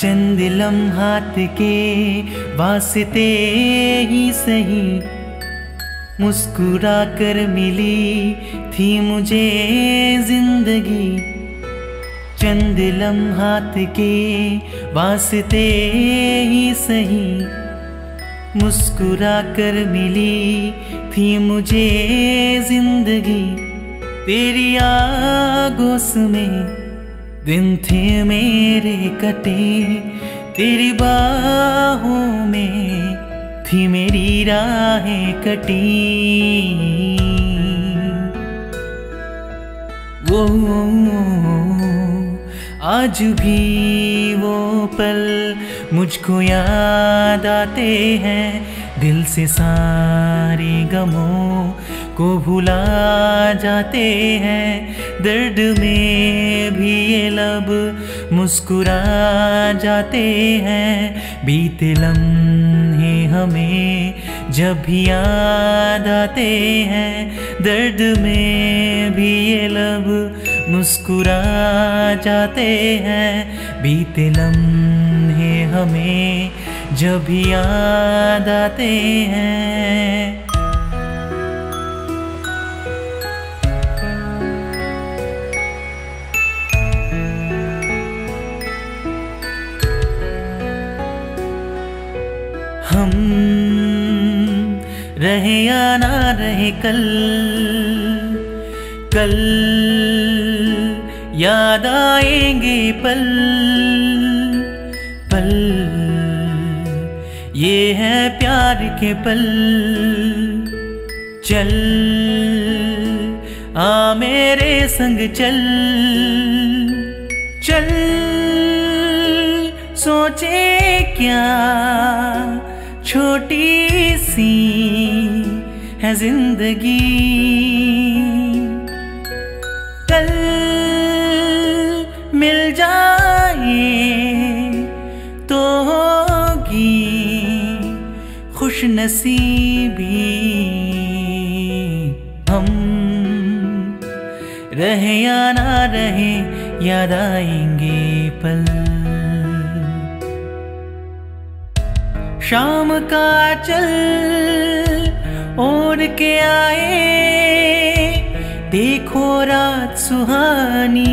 चंद लम्हात के वास्ते ही सही मुस्कुरा कर मिली थी मुझे जिंदगी। चंद लम्हात के वास्ते ही सही मुस्कुरा कर मिली थी मुझे जिंदगी। तेरी आगोश में दिन थे मेरे कटे, तेरी बाहों में थी मेरी राहें कटी। वो आज भी वो पल मुझको याद आते हैं, दिल से सारे गमों को भुला जाते हैं। दर्द में भी ये लब मुस्कुरा जाते हैं, बीते लम्हे हमें जब भी याद आते हैं। दर्द में भी ये लब मुस्कुरा जाते हैं, बीते लम्हे हमें जब भी याद आते हैं। हम रहे या ना रहे कल, कल याद आएंगे पल पल। ये है प्यार के पल। चल आ मेरे संग चल, चल सोचे क्या छोटी सी है जिंदगी। कल मिल जाए तो होगी खुश नसीबी। हम रहे या ना रहे याद आएंगे पल। शाम का चल ओढ़ के आए, देखो रात सुहानी।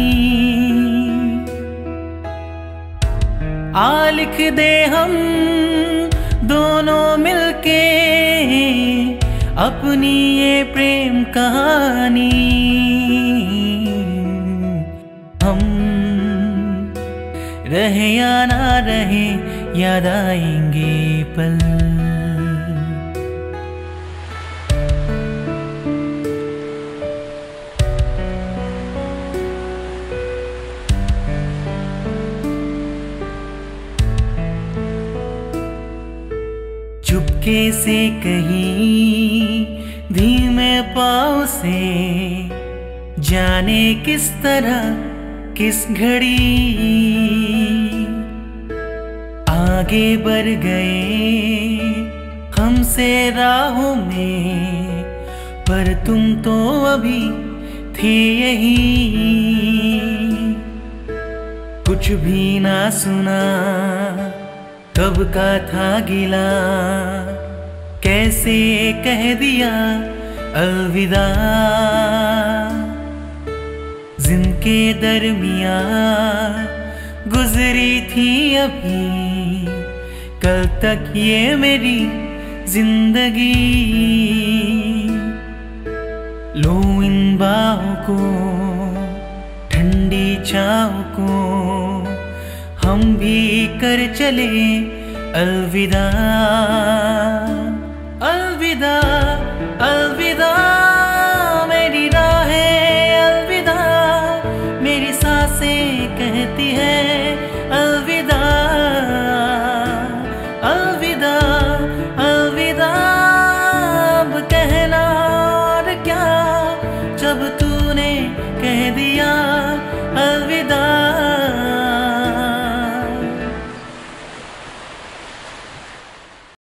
आ लिख दे हम दोनों मिलके अपनी ये प्रेम कहानी। हम रहे या ना रहे याद आएंगे पल। चुपके से कहीं धीमे पाँव से, जाने किस तरह किस घड़ी आगे बढ़ गए हमसे राहों में। पर तुम तो अभी थे यही, कुछ भी ना सुना कब का था गिला। कैसे कह दिया अलविदा, जिनके दरमिया गुजरी थी अभी कल तक ये मेरी जिंदगी। लो इन बाहों को ठंडी छाँव को, हम भी कर चले अलविदा अलविदा।